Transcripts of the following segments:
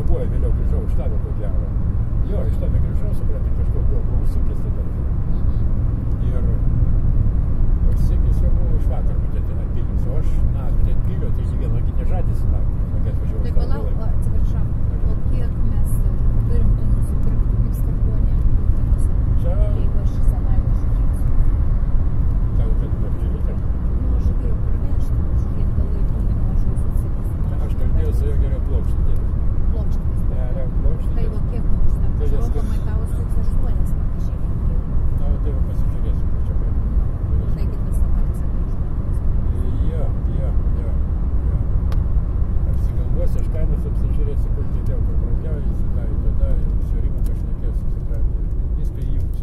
buvo, vėliau grįžau iš tave ko gero. Jo, iš tave grįžau, supratau, kažko buvau sukęs tada. Ir pasiekęs jau buvau iš vakar, bet ten atpylius. O aš, ten pylio, tai vieno nežadėsi naktį, kai atvažiavau. Tai palauk, atsiprašau, o kiek mes turim tų nusipirktų, kaip skarduonė? Čia... Jeigu aš šį savaitę žiūrėsiu. Tau, kad dabar žiūrėti? Nu, aš žadėjau parvežti, žiūrėt, gal laiku nemažus atsiprašau. Aš kalbėjau su jo geriau plokštį dėti. Plokštį? Ne, plokštį. Tai va kiek mums tam? Rokomai tau 8 panašiai. Na, tai jau pasižiūrėsiu, kur čia kaip. Tai kitą savaitę žmonės. Jo. Aš sigalvosiu, aš kainas apsižiūrėsiu, kur didžiau, kur brangiau, įsidai, tada su Rimu pašnekėsiu, viską įjungsiu.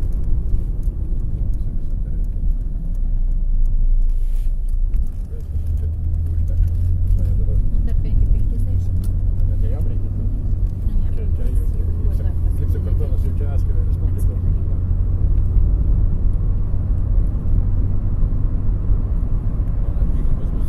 Dar 5,50. Bet tai jam reikia duoti. Čia jau, kaip su kartonas, jau čia atskira respublika. Mano atlyginimas bus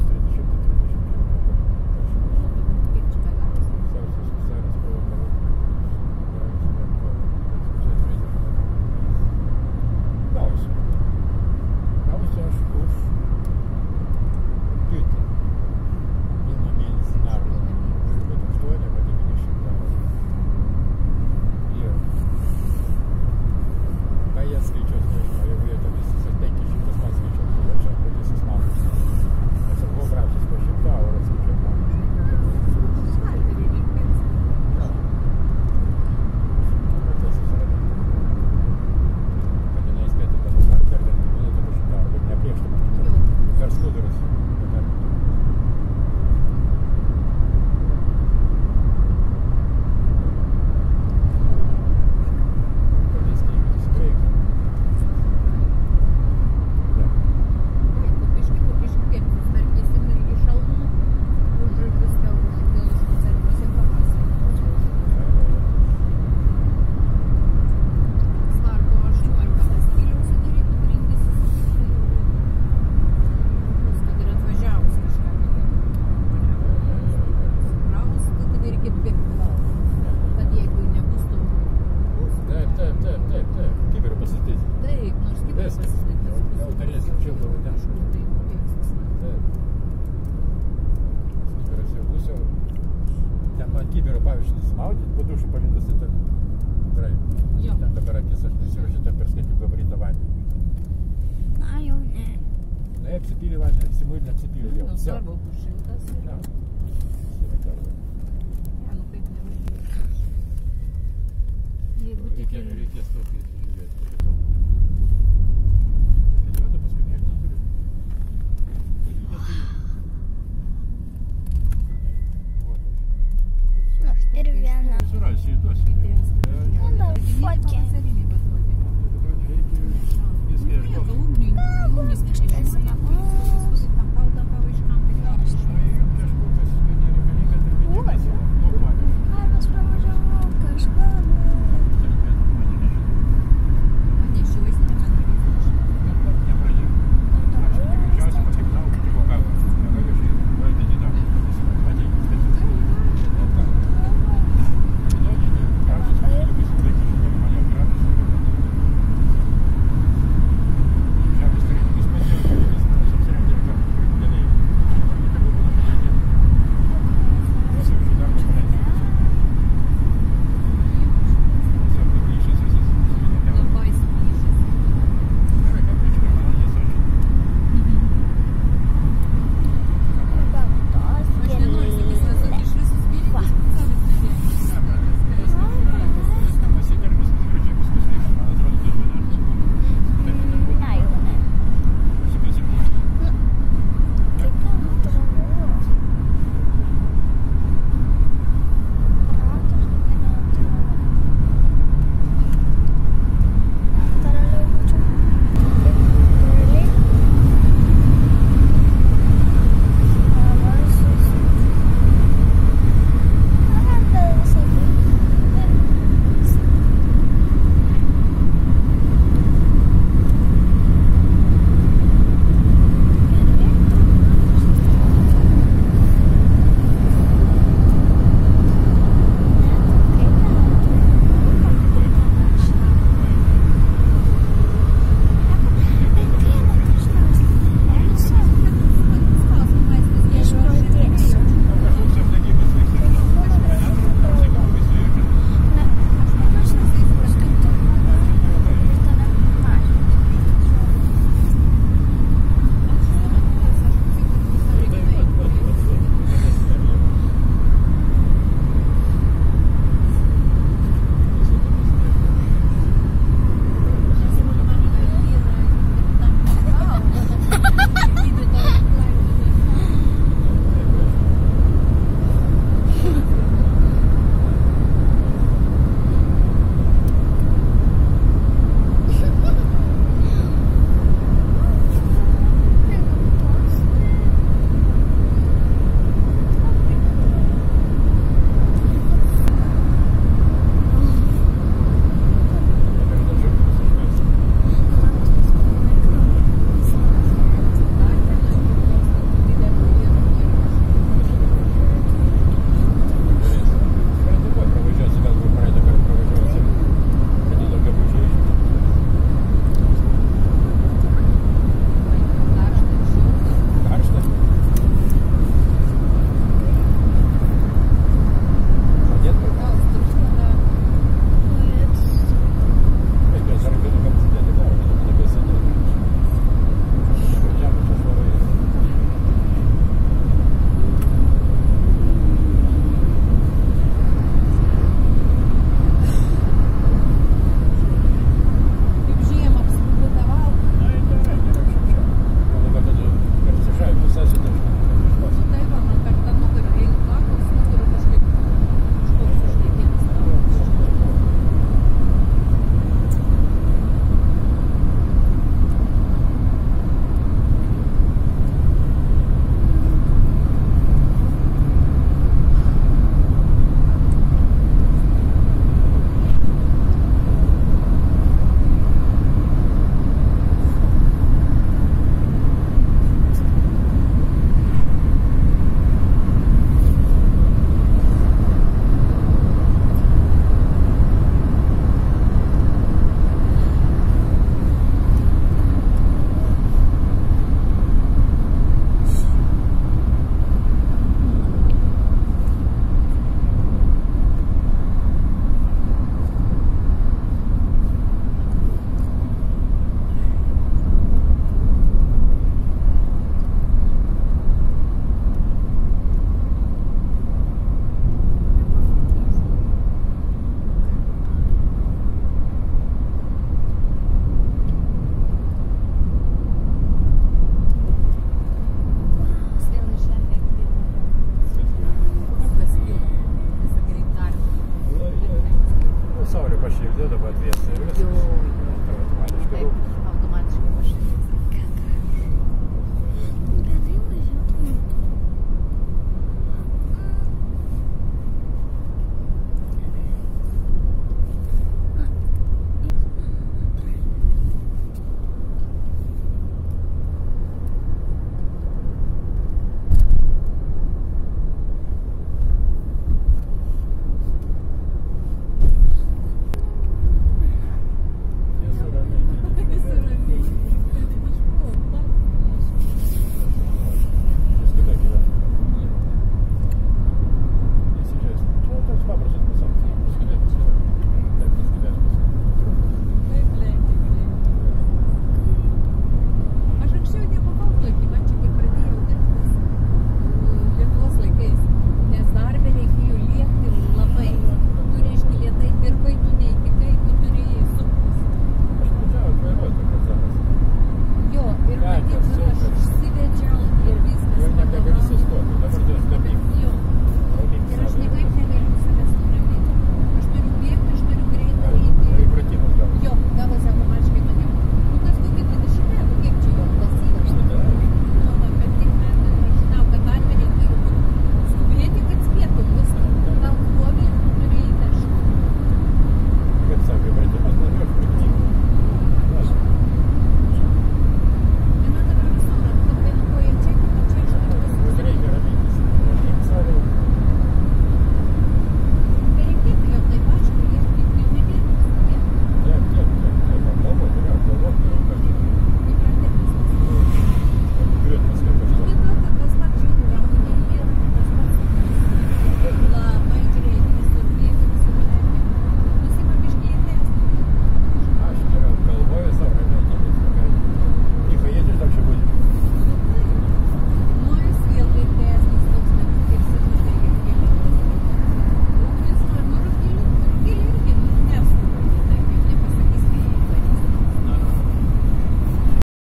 4,50.